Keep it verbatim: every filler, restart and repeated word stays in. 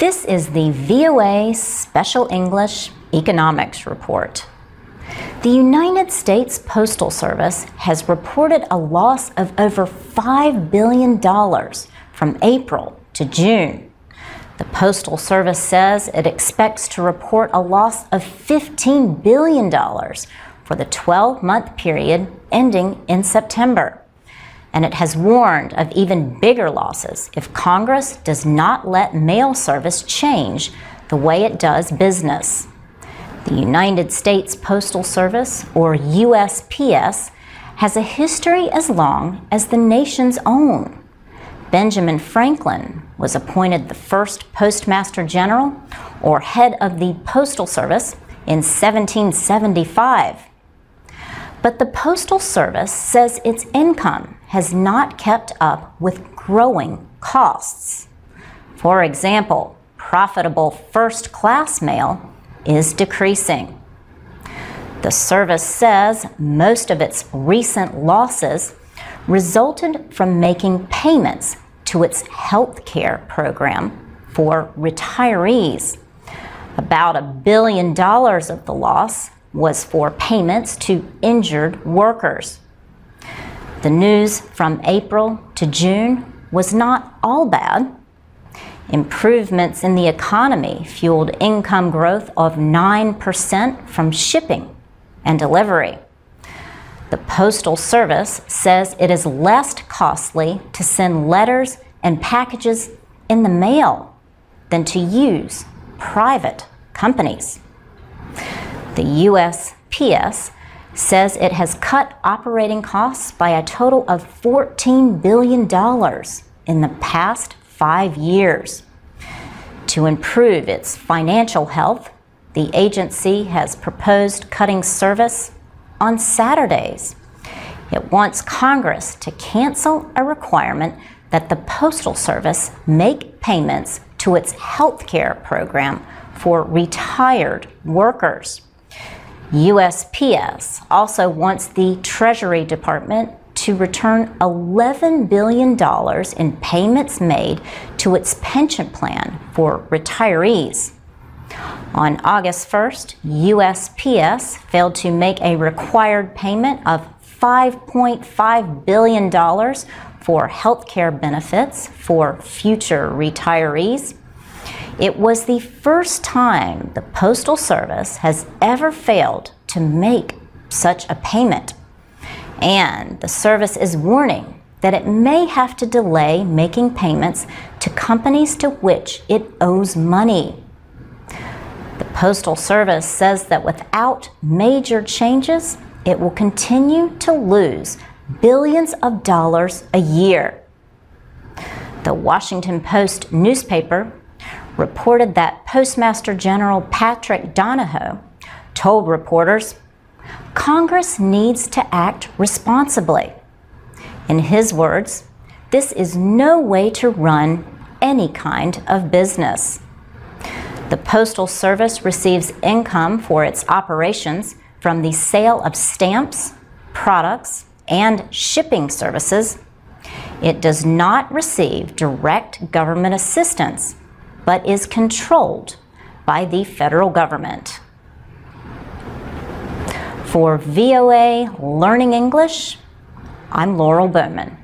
This is the V O A Special English Economics Report. The United States Postal Service has reported a loss of over five billion dollars from April to June. The Postal Service says it expects to report a loss of fifteen billion dollars for the twelve-month period ending in September. And it has warned of even bigger losses if Congress does not let mail service change the way it does business. The United States Postal Service, or U S P S, has a history as long as the nation's own. Benjamin Franklin was appointed the first Postmaster General, or head of the Postal Service, in seventeen seventy-five. But the Postal Service says its income has not kept up with growing costs. For example, profitable first-class mail is decreasing. The service says most of its recent losses resulted from making payments to its health care program for retirees. About a billion dollars of the loss was for payments to injured workers. The news from April to June was not all bad. Improvements in the economy fueled income growth of nine percent from shipping and delivery. The Postal Service says it is less costly to send letters and packages in the mail than to use private companies. The U S P S says it has cut operating costs by a total of fourteen billion dollars in the past five years. To improve its financial health, the agency has proposed cutting service on Saturdays. It wants Congress to cancel a requirement that the Postal Service make payments to its health care program for retired workers. U S P S also wants the Treasury Department to return eleven billion dollars in payments made to its pension plan for retirees. On August first, U S P S failed to make a required payment of five point five billion dollars for health care benefits for future retirees. It was the first time the Postal Service has ever failed to make such a payment. And the service is warning that it may have to delay making payments to companies to which it owes money. The Postal Service says that without major changes, it will continue to lose billions of dollars a year. The Washington Post newspaper reported that Postmaster General Patrick Donahoe told reporters, Congress needs to act responsibly. In his words, this is no way to run any kind of business. The Postal Service receives income for its operations from the sale of stamps, products, and shipping services. It does not receive direct government assistance, but is controlled by the federal government. For V O A Learning English, I'm Laurel Bowman.